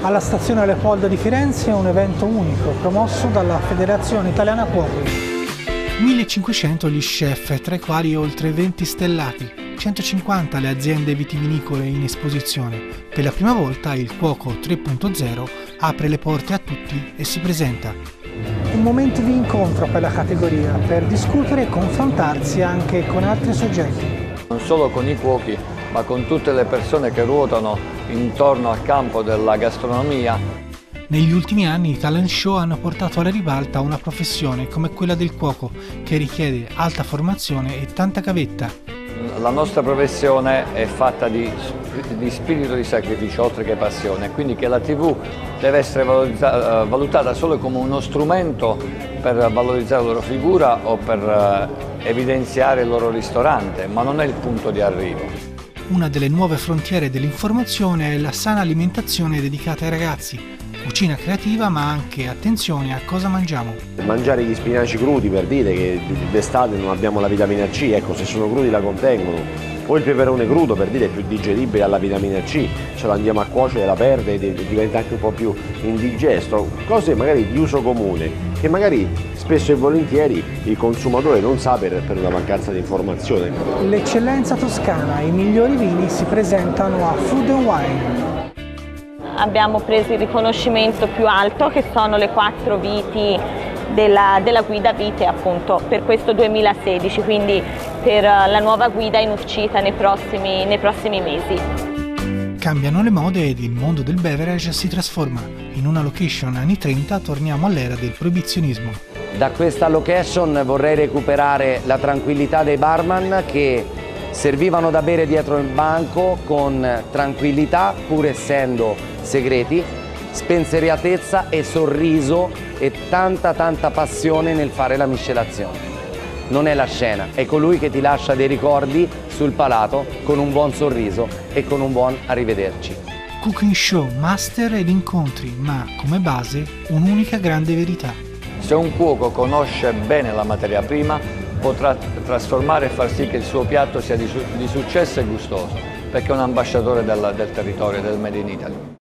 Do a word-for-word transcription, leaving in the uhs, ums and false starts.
Alla stazione Leopoldo di Firenze un evento unico promosso dalla Federazione Italiana Cuochi. millecinquecento gli chef, tra i quali oltre venti stellati, centocinquanta le aziende vitivinicole in esposizione. Per la prima volta il Cuoco tre punto zero apre le porte a tutti e si presenta. Un momento di incontro per la categoria, per discutere e confrontarsi anche con altri soggetti. Non solo con i cuochi, ma con tutte le persone che ruotano intorno al campo della gastronomia. Negli ultimi anni i talent show hanno portato alla ribalta una professione come quella del cuoco, che richiede alta formazione e tanta gavetta. La nostra professione è fatta di, di spirito di sacrificio oltre che passione, quindi che la tivù deve essere valutata, valutata solo come uno strumento per valorizzare la loro figura o per evidenziare il loro ristorante, ma non è il punto di arrivo. Una delle nuove frontiere dell'informazione è la sana alimentazione dedicata ai ragazzi. Cucina creativa, ma anche attenzione a cosa mangiamo. Mangiare gli spinaci crudi, per dire che d'estate non abbiamo la vitamina C, ecco, se sono crudi la contengono. O il peperone crudo, per dire, è più digeribile alla vitamina C, ce lo andiamo a cuocere, la perde e diventa anche un po' più indigesto. Cose magari di uso comune, che magari spesso e volentieri il consumatore non sa per, per una mancanza di informazione. L'eccellenza toscana e i migliori vini si presentano a Food and Wine. Abbiamo preso il riconoscimento più alto, che sono le quattro viti della, della guida vite, appunto, per questo duemilasedici, quindi per la nuova guida in uscita nei prossimi, nei prossimi mesi. Cambiano le mode ed il mondo del beverage si trasforma. In una location anni trenta torniamo all'era del proibizionismo. Da questa location vorrei recuperare la tranquillità dei barman che servivano da bere dietro il banco con tranquillità, pur essendo segreti, spensieratezza e sorriso e tanta tanta passione nel fare la miscelazione. Non è la scena, è colui che ti lascia dei ricordi sul palato con un buon sorriso e con un buon arrivederci. Cooking show, master ed incontri, ma come base un'unica grande verità. Se un cuoco conosce bene la materia prima, potrà trasformare e far sì che il suo piatto sia di, su di successo e gustoso, perché è un ambasciatore del, del territorio, del Made in Italy.